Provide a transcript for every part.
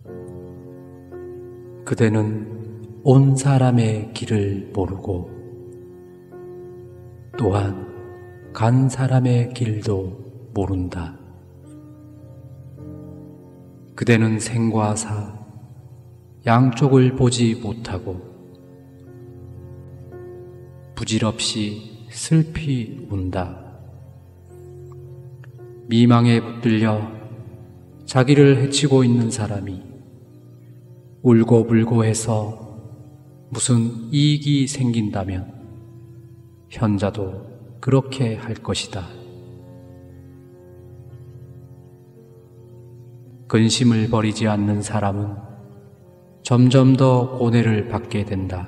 그대는 온 사람의 길을 모르고 또한 간 사람의 길도 모른다. 그대는 생과 사 양쪽을 보지 못하고 부질없이 슬피 운다. 미망에 붙들려 자기를 해치고 있는 사람이 울고불고 해서 무슨 이익이 생긴다면 현자도 그렇게 할 것이다. 근심을 버리지 않는 사람은 점점 더 고뇌를 받게 된다.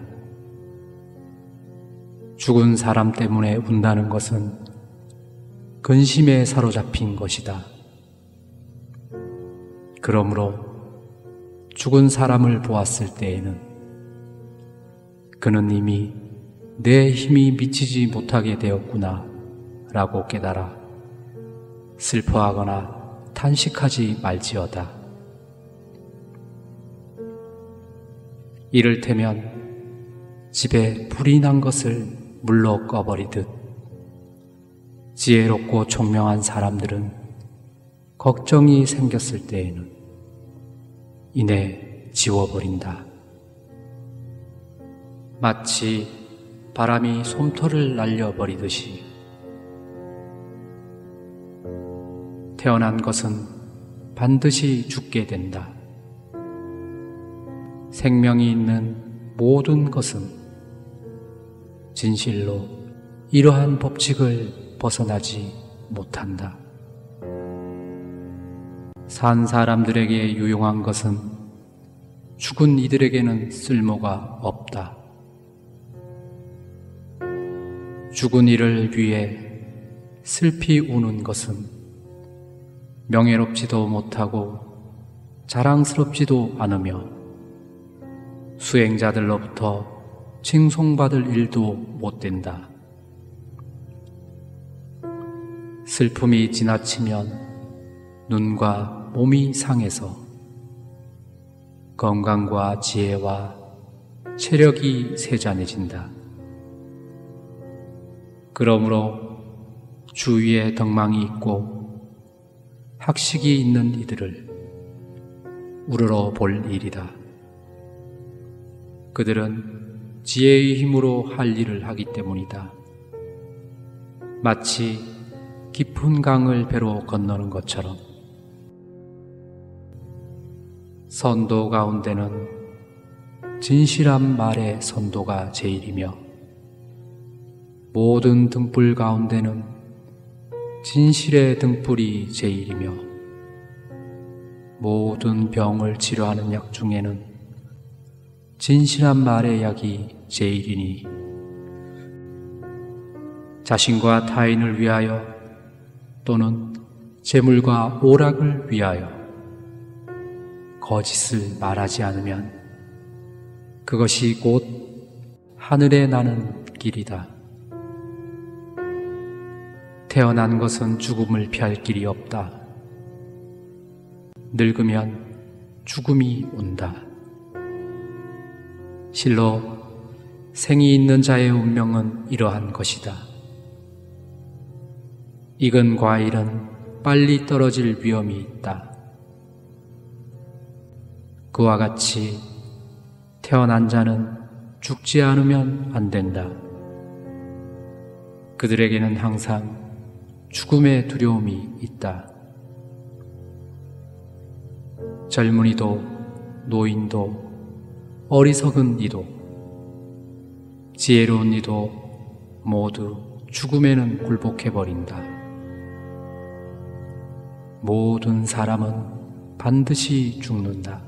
죽은 사람 때문에 운다는 것은 근심에 사로잡힌 것이다. 그러므로 죽은 사람을 보았을 때에는 그는 이미 내 힘이 미치지 못하게 되었구나 라고 깨달아 슬퍼하거나 탄식하지 말지어다. 이를테면 집에 불이 난 것을 물로 꺼버리듯 지혜롭고 총명한 사람들은 걱정이 생겼을 때에는 이내 지워버린다. 마치 바람이 솜털을 날려버리듯이 태어난 것은 반드시 죽게 된다. 생명이 있는 모든 것은 진실로 이러한 법칙을 벗어나지 못한다. 산 사람들에게 유용한 것은 죽은 이들에게는 쓸모가 없다. 죽은 이를 위해 슬피 우는 것은 명예롭지도 못하고 자랑스럽지도 않으며 수행자들로부터 칭송받을 일도 못 된다. 슬픔이 지나치면 눈과 몸이 상해서 건강과 지혜와 체력이 세잔해진다. 그러므로 주위에 덕망이 있고 학식이 있는 이들을 우러러 볼 일이다. 그들은 지혜의 힘으로 할 일을 하기 때문이다. 마치 깊은 강을 배로 건너는 것처럼 선도 가운데는 진실한 말의 선도가 제일이며 모든 등불 가운데는 진실의 등불이 제일이며 모든 병을 치료하는 약 중에는 진실한 말의 약이 제일이니 자신과 타인을 위하여 또는 재물과 오락을 위하여 거짓을 말하지 않으면 그것이 곧 하늘에 나는 길이다. 태어난 것은 죽음을 피할 길이 없다. 늙으면 죽음이 온다. 실로 생이 있는 자의 운명은 이러한 것이다. 익은 과일은 빨리 떨어질 위험이 있다. 그와 같이 태어난 자는 죽지 않으면 안 된다. 그들에게는 항상 죽음의 두려움이 있다. 젊은이도 노인도 어리석은 이도 지혜로운 이도 모두 죽음에는 굴복해버린다. 모든 사람은 반드시 죽는다.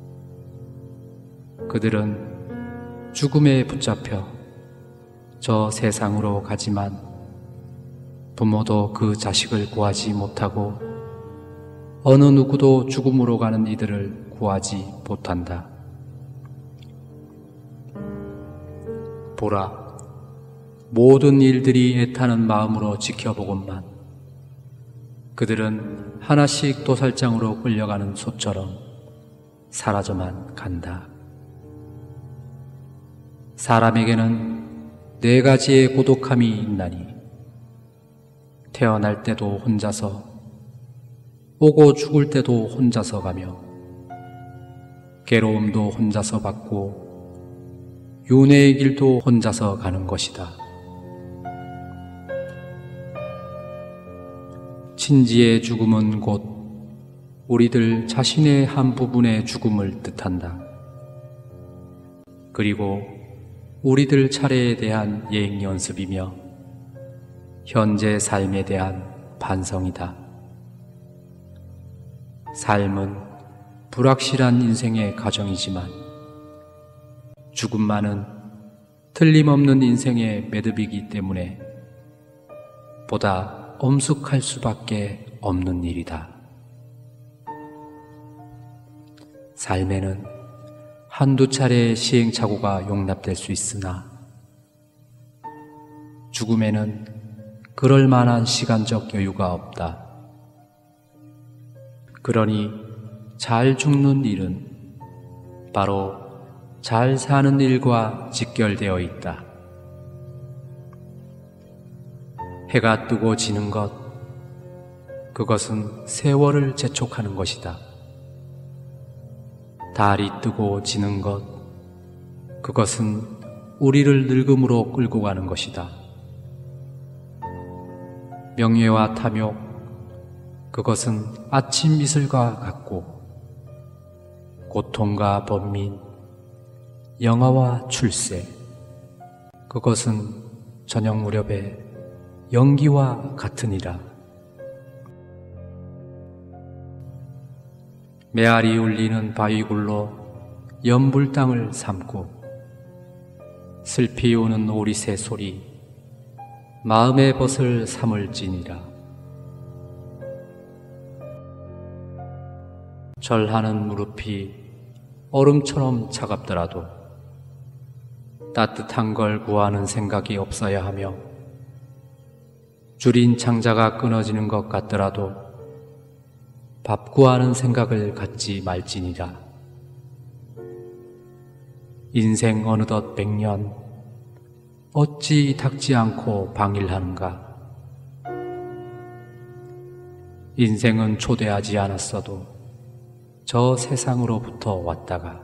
그들은 죽음에 붙잡혀 저 세상으로 가지만 부모도 그 자식을 구하지 못하고 어느 누구도 죽음으로 가는 이들을 구하지 못한다. 보라, 모든 일들이 애타는 마음으로 지켜보건만 그들은 하나씩 도살장으로 끌려가는 소처럼 사라져만 간다. 사람에게는 4가지의 고독함이 있나니 태어날 때도 혼자서, 오고 죽을 때도 혼자서 가며 괴로움도 혼자서 받고 윤회의 길도 혼자서 가는 것이다. 친지의 죽음은 곧 우리들 자신의 한 부분의 죽음을 뜻한다. 그리고 우리들 차례에 대한 예행 연습이며 현재 삶에 대한 반성이다. 삶은 불확실한 인생의 과정이지만 죽음만은 틀림없는 인생의 매듭이기 때문에 보다 엄숙할 수밖에 없는 일이다. 삶에는 한두 차례의 시행착오가 용납될 수 있으나 죽음에는 그럴 만한 시간적 여유가 없다. 그러니 잘 죽는 일은 바로 잘 사는 일과 직결되어 있다. 해가 뜨고 지는 것, 그것은 세월을 재촉하는 것이다. 달이 뜨고 지는 것, 그것은 우리를 늙음으로 끌고 가는 것이다. 명예와 탐욕, 그것은 아침 이슬과 같고 고통과 번민, 영화와 출세, 그것은 저녁 무렵의 연기와 같으니라. 메아리 울리는 바위굴로 연불 땅을 삼고 슬피 우는 오리새 소리 마음의 벗을 삼을지니라. 절하는 무릎이 얼음처럼 차갑더라도 따뜻한 걸 구하는 생각이 없어야 하며 줄인 창자가 끊어지는 것 같더라도 밥 구하는 생각을 갖지 말지니라. 인생 어느덧 100년 어찌 닥지 않고 방일하는가. 인생은 초대하지 않았어도 저 세상으로부터 왔다가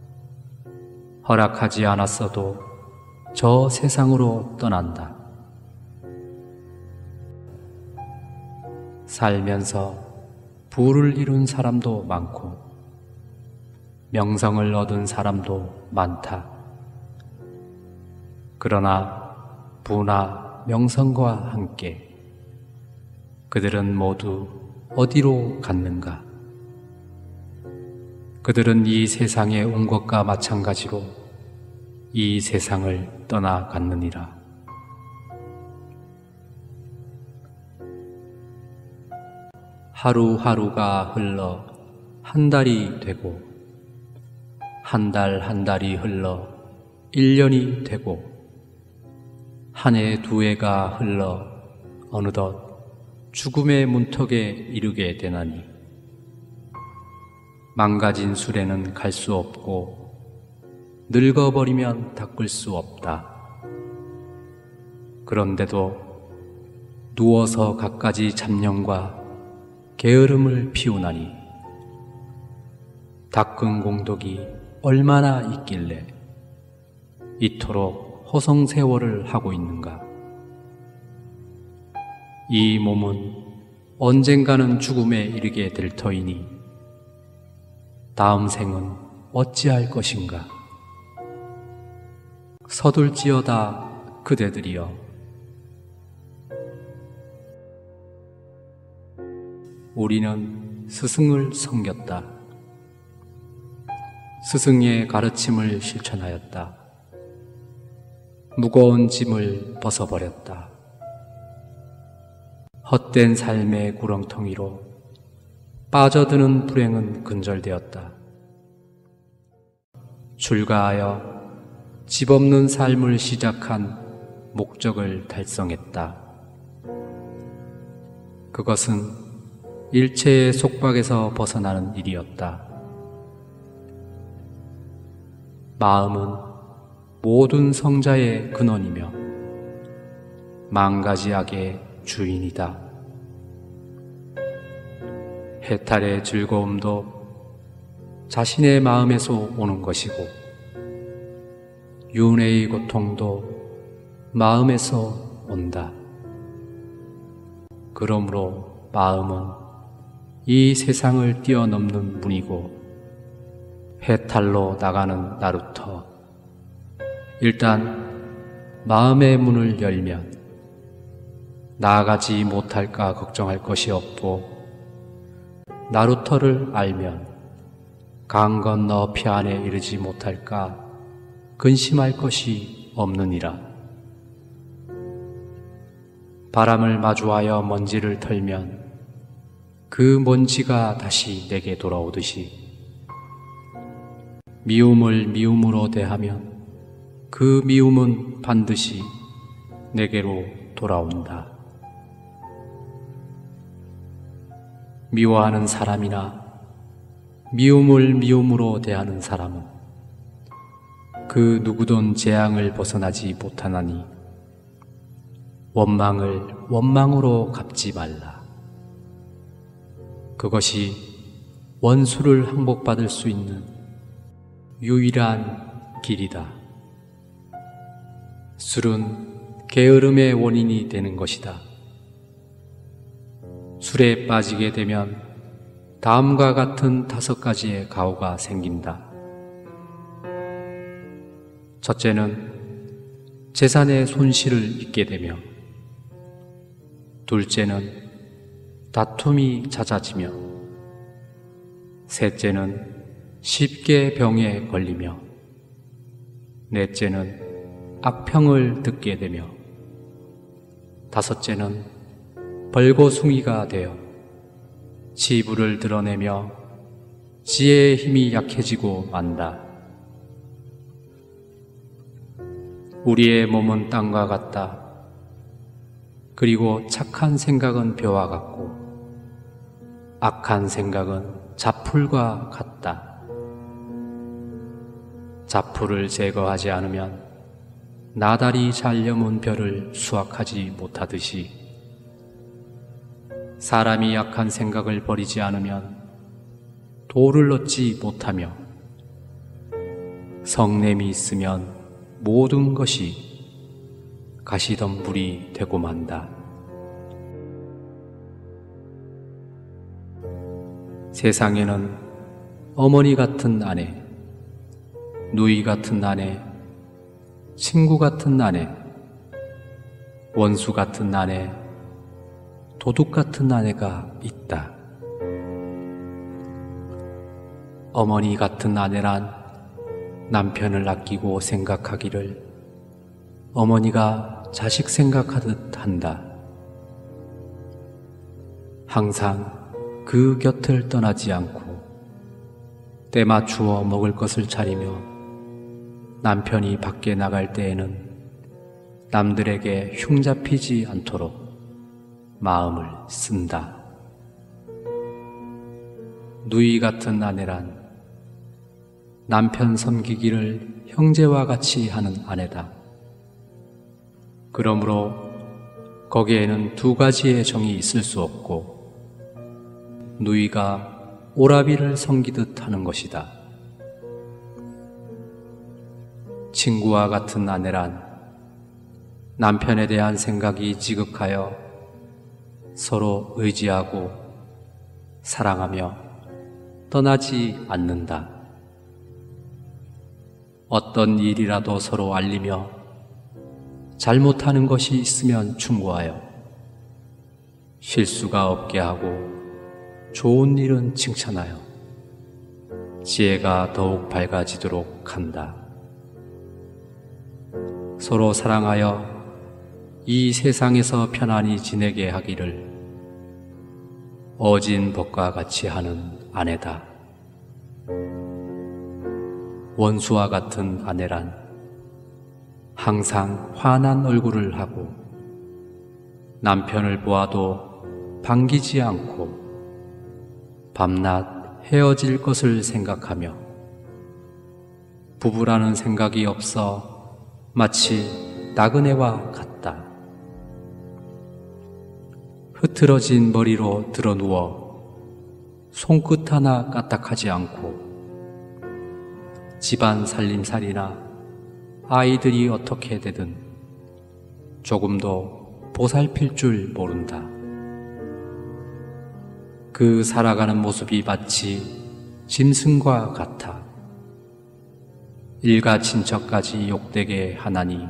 허락하지 않았어도 저 세상으로 떠난다. 살면서 부를 이룬 사람도 많고 명성을 얻은 사람도 많다. 그러나 부나 명성과 함께 그들은 모두 어디로 갔는가? 그들은 이 세상에 온 것과 마찬가지로 이 세상을 떠나갔느니라. 하루하루가 흘러 한 달이 되고 한 달 한 달이 흘러 1년이 되고 한 해 두 해가 흘러 어느덧 죽음의 문턱에 이르게 되나니 망가진 수레는 갈 수 없고 늙어버리면 닦을 수 없다. 그런데도 누워서 갖가지 잡념과 게으름을 피우나니 닦은 공덕이 얼마나 있길래 이토록 허송세월을 하고 있는가. 이 몸은 언젠가는 죽음에 이르게 될 터이니 다음 생은 어찌할 것인가. 서둘지어다 그대들이여. 우리는 스승을 섬겼다. 스승의 가르침을 실천하였다. 무거운 짐을 벗어버렸다. 헛된 삶의 구렁텅이로 빠져드는 불행은 근절되었다. 출가하여 집 없는 삶을 시작한 목적을 달성했다. 그것은 일체의 속박에서 벗어나는 일이었다. 마음은 모든 성자의 근원이며 만가지 악의 주인이다. 해탈의 즐거움도 자신의 마음에서 오는 것이고 윤회의 고통도 마음에서 온다. 그러므로 마음은 이 세상을 뛰어넘는 문이고 해탈로 나가는 나루터. 일단 마음의 문을 열면 나아가지 못할까 걱정할 것이 없고 나루터를 알면 강 건너 피안에 이르지 못할까 근심할 것이 없느니라. 바람을 마주하여 먼지를 털면 그 먼지가 다시 내게 돌아오듯이 미움을 미움으로 대하면 그 미움은 반드시 내게로 돌아온다. 미워하는 사람이나 미움을 미움으로 대하는 사람은 그 누구든 재앙을 벗어나지 못하나니 원망을 원망으로 갚지 말라. 그것이 원수를 항복받을 수 있는 유일한 길이다. 술은 게으름의 원인이 되는 것이다. 술에 빠지게 되면 다음과 같은 5가지의 가오가 생긴다. 첫째는 재산의 손실을 입게 되며, 둘째는 다툼이 잦아지며, 셋째는 쉽게 병에 걸리며, 넷째는 악평을 듣게 되며, 다섯째는 벌거숭이가 되어 치부를 드러내며 지혜의 힘이 약해지고 만다. 우리의 몸은 땅과 같다. 그리고 착한 생각은 벼와 같고 악한 생각은 자풀과 같다. 자풀을 제거하지 않으면 나달이 잘 여문 벼를 수확하지 못하듯이 사람이 악한 생각을 버리지 않으면 돌을 얻지 못하며 성냄이 있으면 모든 것이 가시덤불이 되고 만다. 세상에는 어머니 같은 아내, 누이 같은 아내, 친구 같은 아내, 원수 같은 아내, 도둑 같은 아내가 있다. 어머니 같은 아내란 남편을 아끼고 생각하기를 어머니가 자식 생각하듯 한다. 항상 그 곁을 떠나지 않고 때 맞추어 먹을 것을 차리며 남편이 밖에 나갈 때에는 남들에게 흉잡히지 않도록 마음을 쓴다. 누이 같은 아내란 남편 섬기기를 형제와 같이 하는 아내다. 그러므로 거기에는 2가지의 정이 있을 수 없고 누이가 오라비를 섬기듯 하는 것이다. 친구와 같은 아내란 남편에 대한 생각이 지극하여 서로 의지하고 사랑하며 떠나지 않는다. 어떤 일이라도 서로 알리며 잘못하는 것이 있으면 충고하여 실수가 없게 하고 좋은 일은 칭찬하여 지혜가 더욱 밝아지도록 한다. 서로 사랑하여 이 세상에서 편안히 지내게 하기를 어진 법과 같이 하는 아내다. 원수와 같은 아내란 항상 환한 얼굴을 하고 남편을 보아도 반기지 않고 밤낮 헤어질 것을 생각하며 부부라는 생각이 없어 마치 나그네와 같다. 흐트러진 머리로 드러누워 손끝 하나 까딱하지 않고 집안 살림살이나 아이들이 어떻게 되든 조금도 보살필 줄 모른다. 그 살아가는 모습이 마치 짐승과 같아. 일가 친척까지 욕되게 하나니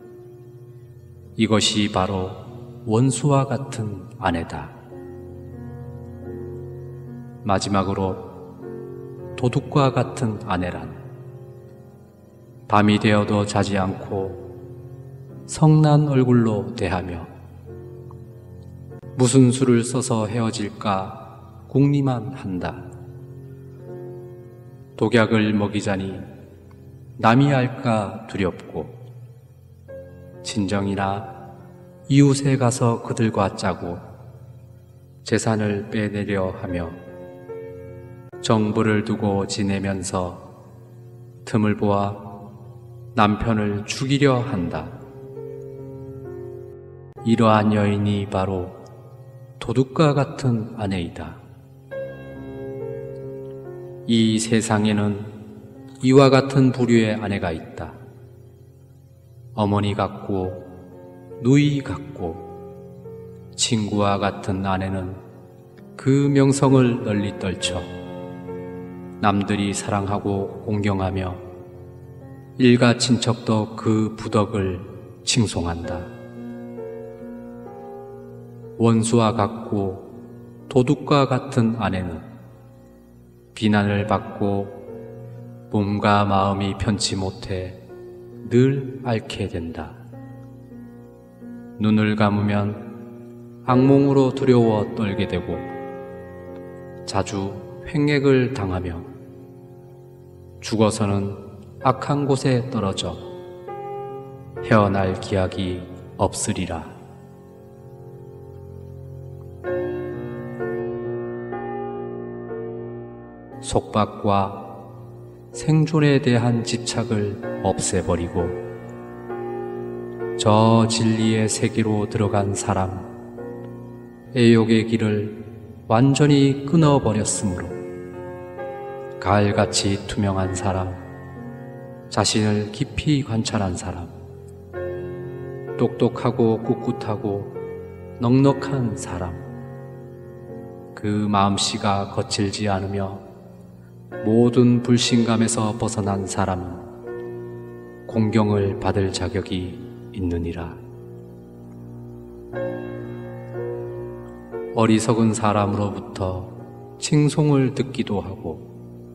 이것이 바로 원수와 같은 아내다. 마지막으로 도둑과 같은 아내란 밤이 되어도 자지 않고 성난 얼굴로 대하며 무슨 수를 써서 헤어질까 궁리만 한다. 독약을 먹이자니 남이 알까 두렵고 친정이나 이웃에 가서 그들과 짜고 재산을 빼내려 하며 정부를 두고 지내면서 틈을 보아 남편을 죽이려 한다. 이러한 여인이 바로 도둑과 같은 아내이다. 이 세상에는 이와 같은 부류의 아내가 있다. 어머니 같고 누이 같고 친구와 같은 아내는 그 명성을 널리 떨쳐 남들이 사랑하고 공경하며 일가 친척도 그 부덕을 칭송한다. 원수와 같고 도둑과 같은 아내는 비난을 받고 몸과 마음이 편치 못해 늘 앓게 된다. 눈을 감으면 악몽으로 두려워 떨게 되고 자주 횡액을 당하며 죽어서는 악한 곳에 떨어져 헤어날 기약이 없으리라. 속박과 생존에 대한 집착을 없애버리고 저 진리의 세계로 들어간 사람, 애욕의 길을 완전히 끊어버렸으므로 가을같이 투명한 사람, 자신을 깊이 관찰한 사람, 똑똑하고 꿋꿋하고 넉넉한 사람, 그 마음씨가 거칠지 않으며 모든 불신감에서 벗어난 사람은 공경을 받을 자격이 있느니라. 어리석은 사람으로부터 칭송을 듣기도 하고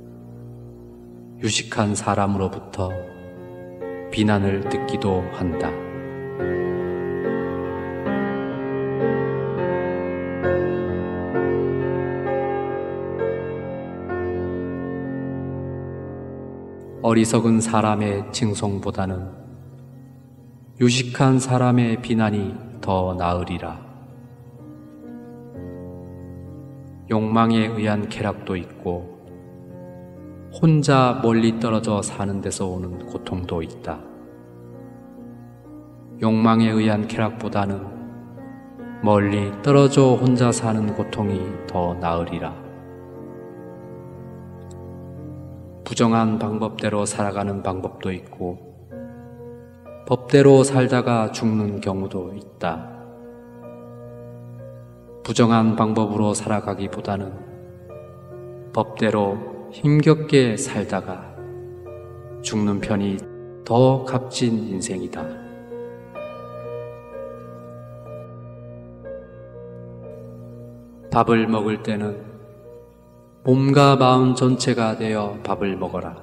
유식한 사람으로부터 비난을 듣기도 한다. 어리석은 사람의 칭송보다는 유식한 사람의 비난이 더 나으리라. 욕망에 의한 쾌락도 있고 혼자 멀리 떨어져 사는 데서 오는 고통도 있다. 욕망에 의한 쾌락보다는 멀리 떨어져 혼자 사는 고통이 더 나으리라. 부정한 방법대로 살아가는 방법도 있고 법대로 살다가 죽는 경우도 있다. 부정한 방법으로 살아가기보다는 법대로 힘겹게 살다가 죽는 편이 더 값진 인생이다. 밥을 먹을 때는 몸과 마음 전체가 되어 밥을 먹어라.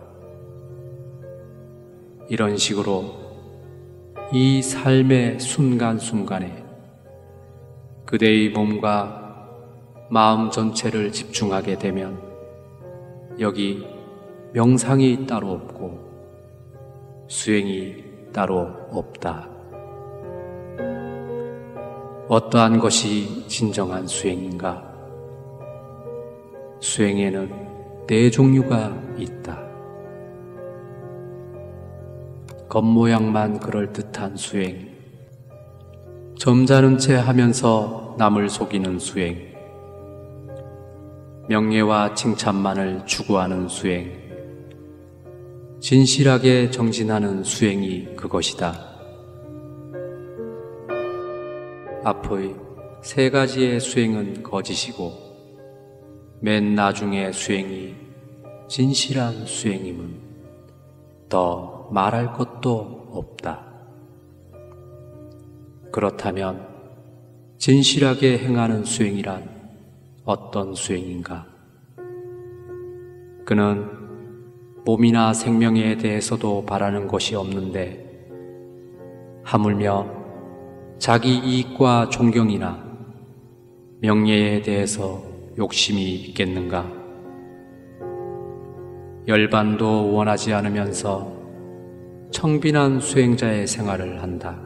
이런 식으로 이 삶의 순간순간에 그대의 몸과 마음 전체를 집중하게 되면 여기 명상이 따로 없고 수행이 따로 없다. 어떠한 것이 진정한 수행인가? 수행에는 네 종류가 있다. 겉모양만 그럴듯한 수행, 점잖은 채 하면서 남을 속이는 수행, 명예와 칭찬만을 추구하는 수행, 진실하게 정진하는 수행이 그것이다. 앞의 세 가지의 수행은 거짓이고 맨 나중의 수행이 진실한 수행임은 더 말할 것도 없다. 그렇다면 진실하게 행하는 수행이란 어떤 수행인가? 그는 몸이나 생명에 대해서도 바라는 것이 없는데 하물며 자기 이익과 존경이나 명예에 대해서 욕심이 있겠는가? 열반도 원하지 않으면서 청빈한 수행자의 생활을 한다.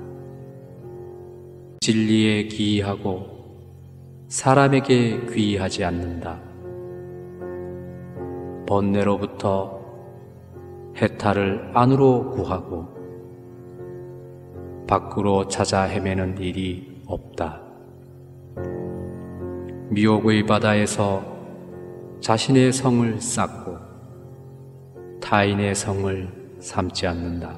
진리에 귀의하고 사람에게 귀의하지 않는다. 번뇌로부터 해탈을 안으로 구하고 밖으로 찾아 헤매는 일이 없다. 미혹의 바다에서 자신의 성을 쌓고 타인의 성을 삼지 않는다.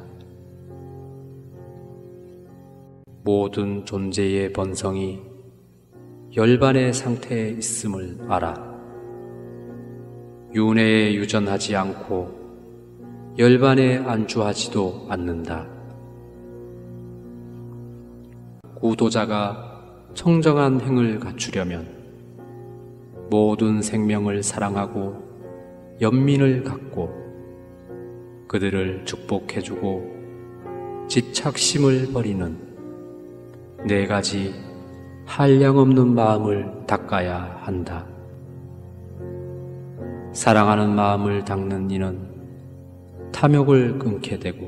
모든 존재의 본성이 열반의 상태에 있음을 알아. 윤회에 유전하지 않고 열반에 안주하지도 않는다. 구도자가 청정한 행을 갖추려면 모든 생명을 사랑하고 연민을 갖고 그들을 축복해주고 집착심을 버리는 네 가지 한량없는 마음을 닦아야 한다. 사랑하는 마음을 닦는 이는 탐욕을 끊게 되고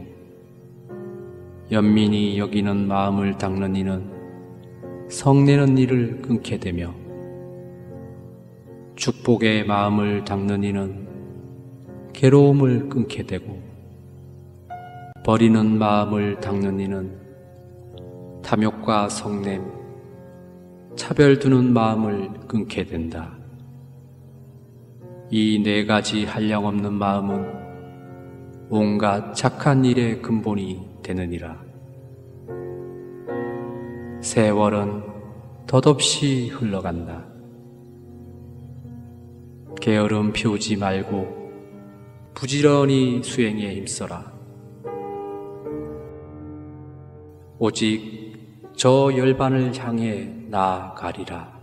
연민이 여기는 마음을 닦는 이는 성내는 일을 끊게 되며 축복의 마음을 닦는 이는 괴로움을 끊게 되고 버리는 마음을 닦는 이는 탐욕과 성냄, 차별두는 마음을 끊게 된다. 이 네 가지 한량없는 마음은 온갖 착한 일의 근본이 되느니라. 세월은 덧없이 흘러간다. 게으름 피우지 말고 부지런히 수행에 힘써라. 오직 저 열반을 향해 나아가리라.